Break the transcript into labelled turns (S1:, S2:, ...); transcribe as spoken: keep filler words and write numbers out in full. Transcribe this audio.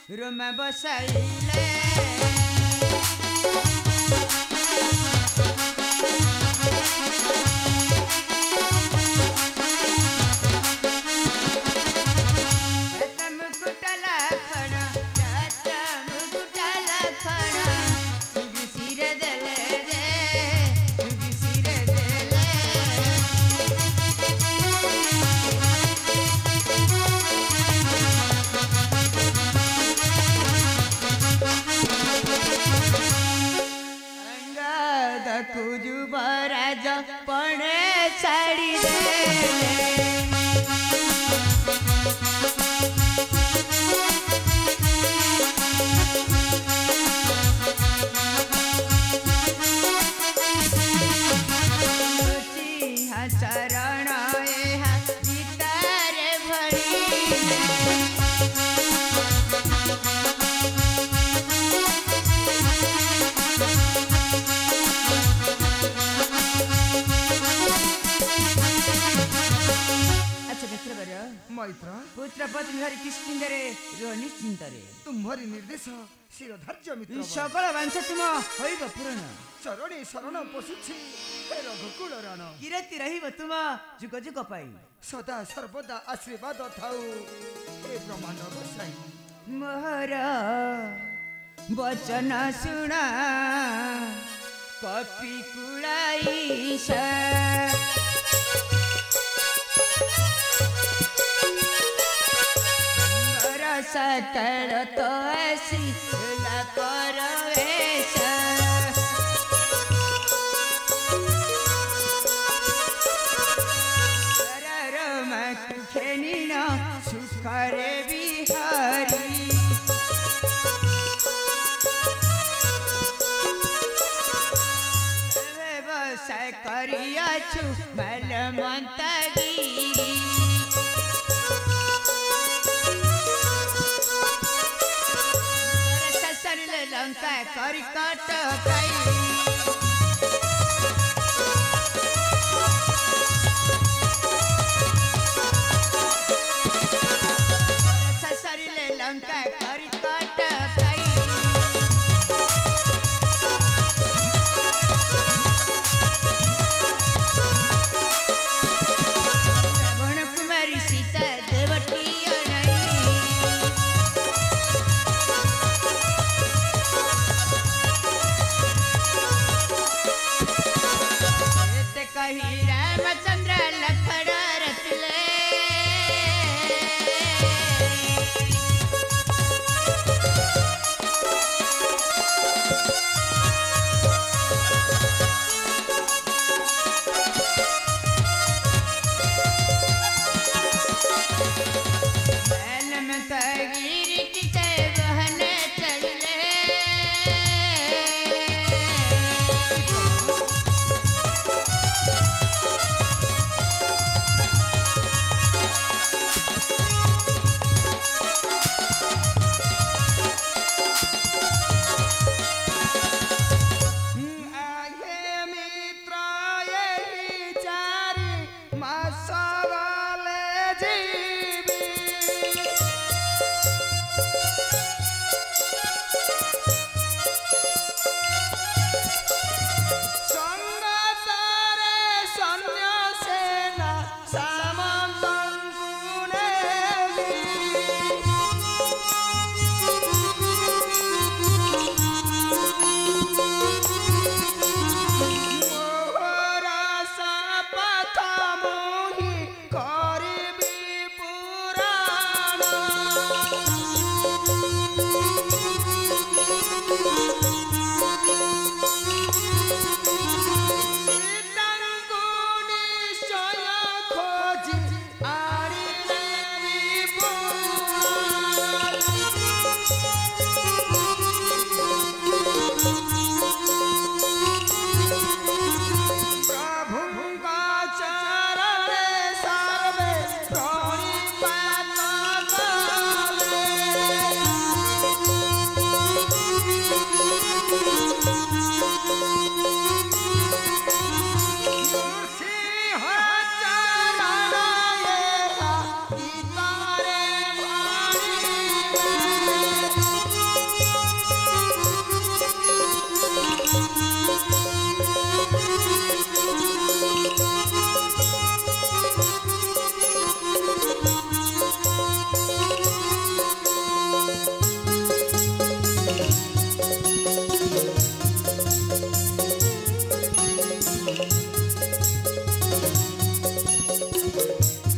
S1: room बसाइले कुजुबराज पणे छाड़ी दे चरण गीतारे भरी
S2: मैत्र
S1: पुत्र पत्नी हरि किष्किंदरे निश्चिंतरे
S2: तुम्हारी निर्देश शिरोधार्य मित्र
S1: सकल वांछा तुम होइब पूर्ण
S2: चरणे शरण पशुछि रघुकुल रण
S1: किरति रहिब तुम जुग जुग पाई
S2: सदा सर्वदा आशीर्वाद थाउ हे ब्रह्मांड गोसाई
S1: मोहर वचन सुना कपि कुलाईसा सकल तो ऐसी परवेश खेनी न सुखरे बिहारी व्यवसाय करिया छु बलवंतगिरी लंका करिकट कई ससरिले लंका करि